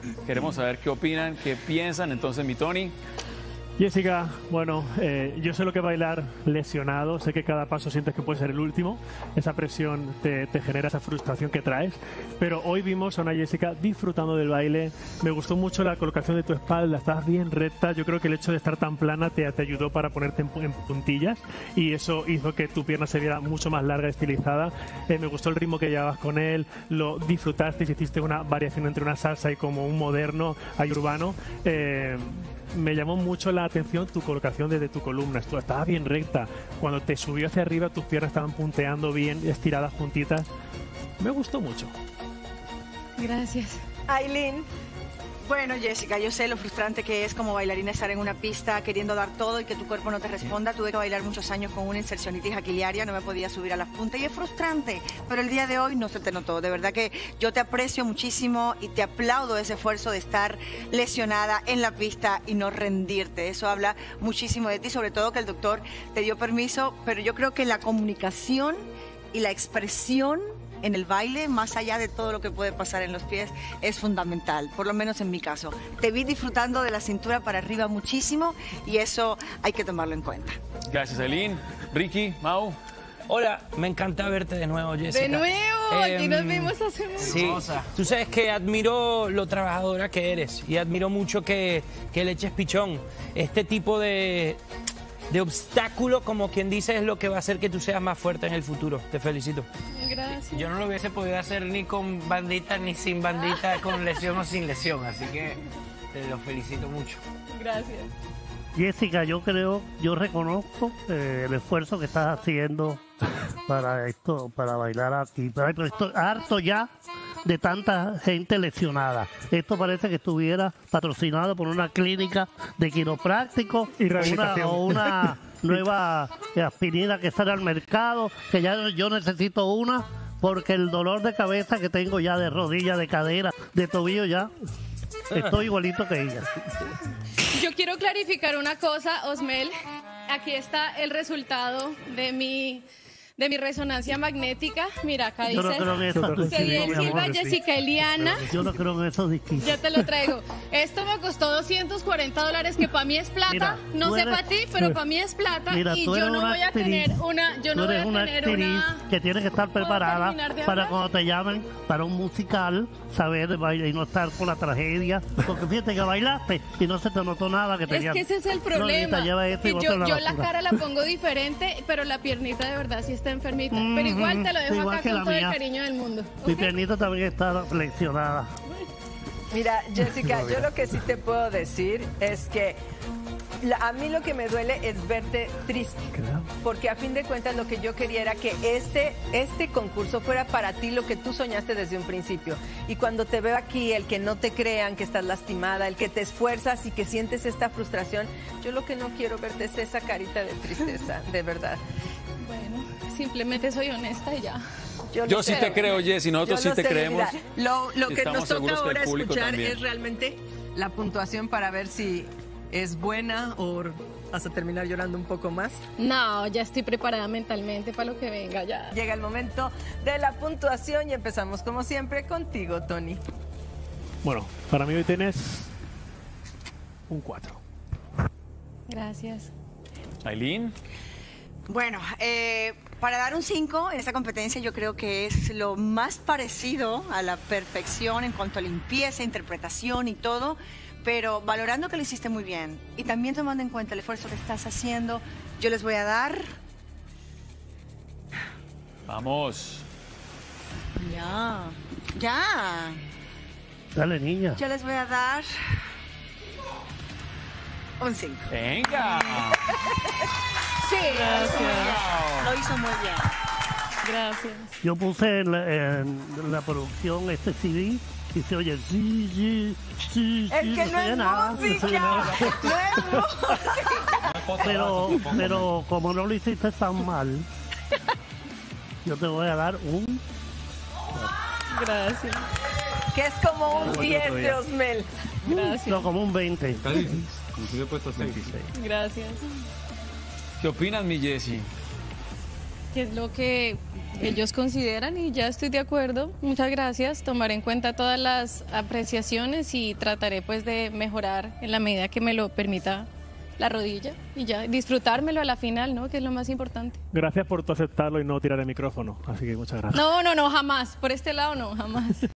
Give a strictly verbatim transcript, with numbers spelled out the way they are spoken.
Queremos saber qué opinan, qué piensan. Entonces, mi Tony. Jessica, bueno, eh, yo sé lo que bailar lesionado, sé que cada paso sientes que puede ser el último, esa presión te, te genera esa frustración que traes, pero hoy vimos a una Jessica disfrutando del baile, me gustó mucho la colocación de tu espalda, estabas bien recta, yo creo que el hecho de estar tan plana te, te ayudó para ponerte en, en puntillas y eso hizo que tu pierna se viera mucho más larga, estilizada, eh, me gustó el ritmo que llevabas con él, lo disfrutaste y hiciste una variación entre una salsa y como un moderno y urbano. eh, Me llamó mucho la atención tu colocación desde tu columna. Tú estabas bien recta. Cuando te subió hacia arriba, tus piernas estaban punteando bien, estiradas juntitas. Me gustó mucho. Gracias. Aileen. Bueno, Jessica, yo sé lo frustrante que es como bailarina estar en una pista queriendo dar todo y que tu cuerpo no te responda. Tuve que bailar muchos años con una insercionitis aquiliaria, no me podía subir a las puntas y es frustrante. Pero el día de hoy no se te notó. De verdad que yo te aprecio muchísimo y te aplaudo ese esfuerzo de estar lesionada en la pista y no rendirte. Eso habla muchísimo de ti, sobre todo que el doctor te dio permiso, pero yo creo que la comunicación y la expresión en el baile, más allá de todo lo que puede pasar en los pies, es fundamental, por lo menos en mi caso. Te vi disfrutando de la cintura para arriba muchísimo y eso hay que tomarlo en cuenta. Gracias, Aileen. Ricky, Mau. Hola, me encanta verte de nuevo, Jessica. De nuevo, Eh, aquí nos vimos hace mucho. Sí, tú sabes que admiro lo trabajadora que eres y admiro mucho que, que le eches pichón. Este tipo de, de obstáculo, como quien dice, es lo que va a hacer que tú seas más fuerte en el futuro. Te felicito. Gracias. Yo no lo hubiese podido hacer ni con bandita ni sin bandita, con lesión o sin lesión, así que te lo felicito mucho. Gracias. Jessica, yo creo, yo reconozco eh, el esfuerzo que estás haciendo para esto, para bailar aquí. Pero estoy harto ya de tanta gente lesionada. Esto parece que estuviera patrocinado por una clínica de quiropráctico Y o una, rehabilitación. o una nueva aspirina que sale al mercado, que ya yo necesito una porque el dolor de cabeza que tengo ya de rodilla, de cadera, de tobillo ya, estoy igualito que ella. Yo quiero clarificar una cosa, Osmel. Aquí está el resultado de mi, de mi resonancia magnética. Mira, acá Yo no dice creo en eso. Cediel mi Silva, amor. Jessica Eliana. Yo no creo en esos disquitos. Ya te lo traigo. Esto me costó doscientos cuarenta dólares, que para mí es plata. Mira, no tú sé eres- para ti, pero para mí es plata. Mira, y tú yo eres no una voy a actriz. tener una. Yo Tú no voy eres a una tener actriz una. que tiene que estar ¿Puedo preparada terminar de para hablar? cuando te llamen para un musical, saber bailar y no estar con la tragedia. Porque fíjate que bailaste y no se te notó nada que Es tenías. que ese es el No, problema. Lolita, lleva esto y que bótalo yo a la yo la basura. cara la pongo diferente, pero la piernita de verdad sí está enfermita. Mm, Pero igual te lo dejo igual acá que con la todo mía. el cariño del mundo. Mi ¿Ok? piernita también está flexionada. Mira, Jessica, yo lo que sí te puedo decir es que la- a mí lo que me duele es verte triste, porque a fin de cuentas lo que yo quería era que este, este concurso fuera para ti lo que tú soñaste desde un principio. Y cuando te veo aquí, el que no te crean que estás lastimada, el que te esfuerzas y que sientes esta frustración, yo lo que no quiero verte es esa carita de tristeza, de verdad. Bueno, simplemente soy honesta y ya. Yo lo sí sé. te creo, Jessy, nosotros Yo sí lo te sé, creemos. mira, lo lo que Estamos nos toca seguros que el ahora público escuchar también. es realmente la puntuación para ver si es buena o vas a terminar llorando un poco más. No, ya estoy preparada mentalmente para lo que venga ya. Llega el momento de la puntuación y empezamos como siempre contigo, Tony. Bueno, para mí hoy tienes un cuatro. Gracias. Aileen. Bueno, eh, para dar un cinco en esta competencia yo creo que es lo más parecido a la perfección en cuanto a limpieza, interpretación y todo, pero valorando que lo hiciste muy bien y también tomando en cuenta el esfuerzo que estás haciendo, yo les voy a dar... Vamos. Ya, ya. Dale, niña. Yo les voy a dar un cinco. Venga. Sí, lo hizo muy bien. Gracias. Yo puse en la, en la producción este C D y se oye sí, sí, sí, Es sí, que no no se oye es nada, no se oye música. nada. No es música. Pero, pero como no lo hiciste tan mal, yo te voy a dar un... Gracias. Que es como un diez de Osmel. Gracias. No, como un veinte. Inclusive he puesto seis. Gracias. ¿Qué opinas, mi Jessy? que es lo que ellos consideran y ya estoy de acuerdo. Muchas gracias. Tomaré en cuenta todas las apreciaciones y trataré pues de mejorar en la medida que me lo permita la rodilla y ya disfrutármelo a la final, ¿no? Que es lo más importante. Gracias por tu aceptarlo y no tirar el micrófono. Así que muchas gracias. No, no, no, jamás. Por este lado no, jamás.